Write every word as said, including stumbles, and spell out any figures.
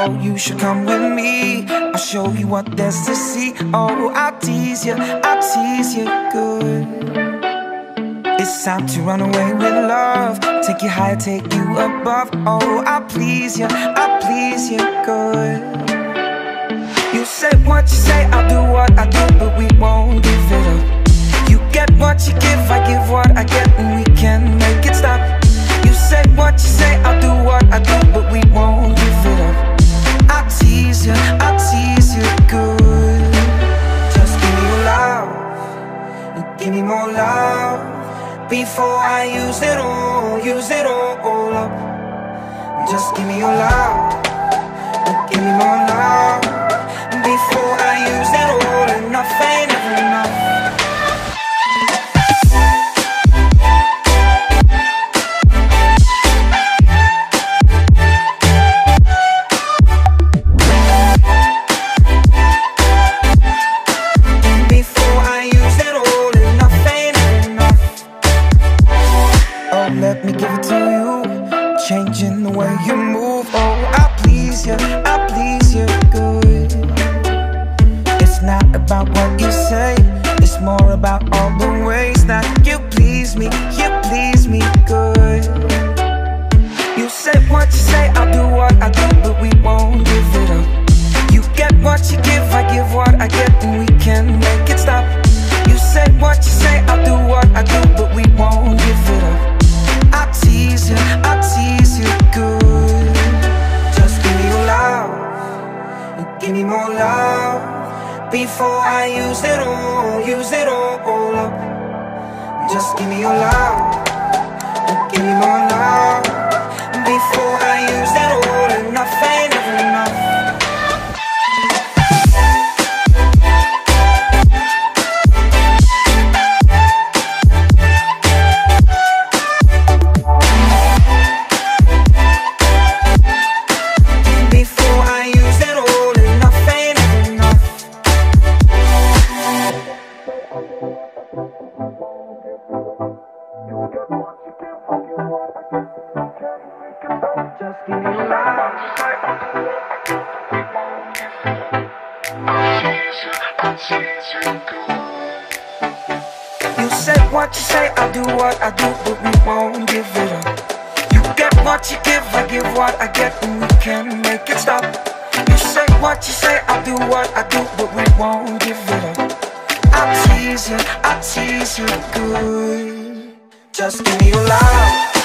Oh, you should come with me, I'll show you what there's to see. Oh, I'll tease you, I'll tease you good. It's time to run away with love, take you higher, take you above. Oh, I'll please you, I'll please you good. You say what you say, I'll do what I do, but we won't give it up. You get what you give, I give what I get, and we can make it stop. You say what you say, I'll do what I do, but we won't give it up. I'll tease you, I'll tease you good. Just give me your love, and give me more love, before I use it all, use it all, all up. Just give me your love, and give me more love, before I use it all. Enough ain't ever enough. Before I use it all, enough ain't ever enough. Oh, let me give it to you, changing the way you move. Oh, I'll please you, I'll please you good. It's not about what you say, it's more about all the ways that you please me, you please me good. You say what you say, I'll do what I do, but we won't give it up. You get what you give, I give what I get, and we can make it stop. You say what you say, I'll do what I do, but we won't give it up. I'll tease you, I'll tease you good. Just give me your love, and give me more love, before I use it all, use it all, all up. Just give me your love, and give me more love, before I use it all. Enough ain't ever enough. You say what you say, I'll do what I do, but we won't give it up. You get what you give, I give what I get, and we can make it stop. You say what you say, I'll do what I do, but we won't give it up. I'll tease you, I'll tease you good. Just give me your love,